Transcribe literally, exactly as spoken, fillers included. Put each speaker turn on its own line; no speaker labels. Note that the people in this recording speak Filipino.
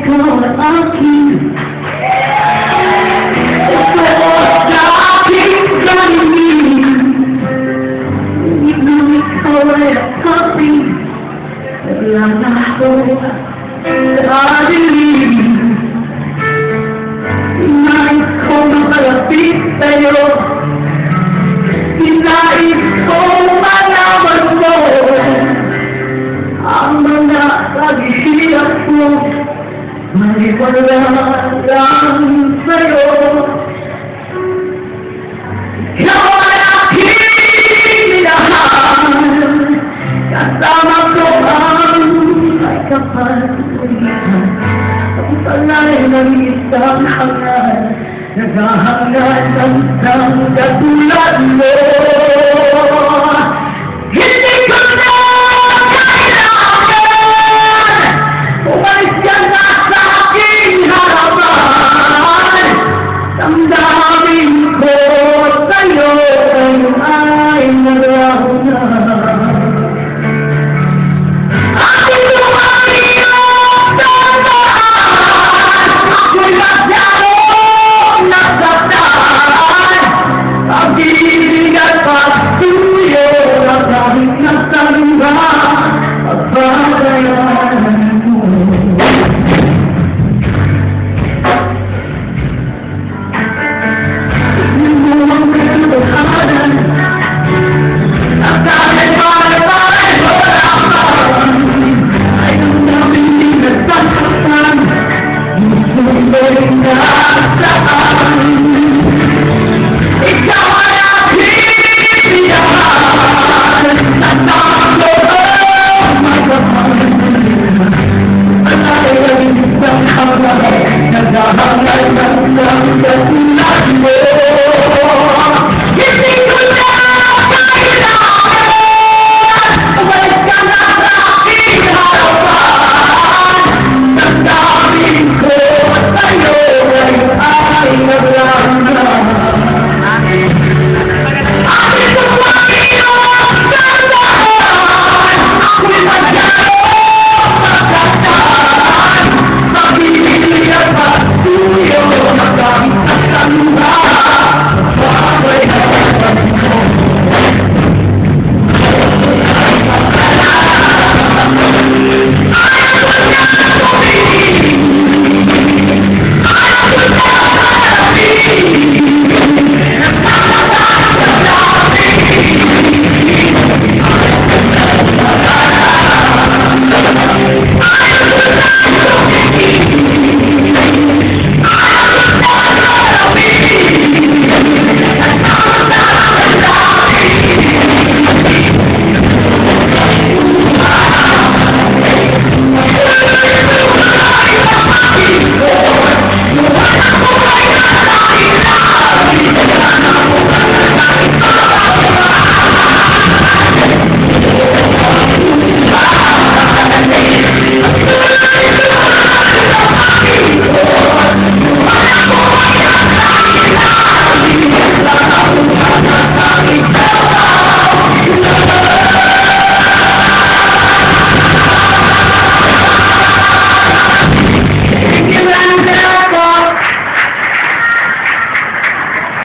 ikaw ang aking totoo sa aking sarili. Ngunit nang ikaw ay aking wala na ako sa dilim. Nais ko makalapit sa'yo, nais ko malaman mo ang mga paghihirap ko, maliwala lang sa'yo. Ikaw ang aking minahal, kasama ko ang may kapalitan. Ang sanay ng isang hangal, naghahangad ng isang katulad mo.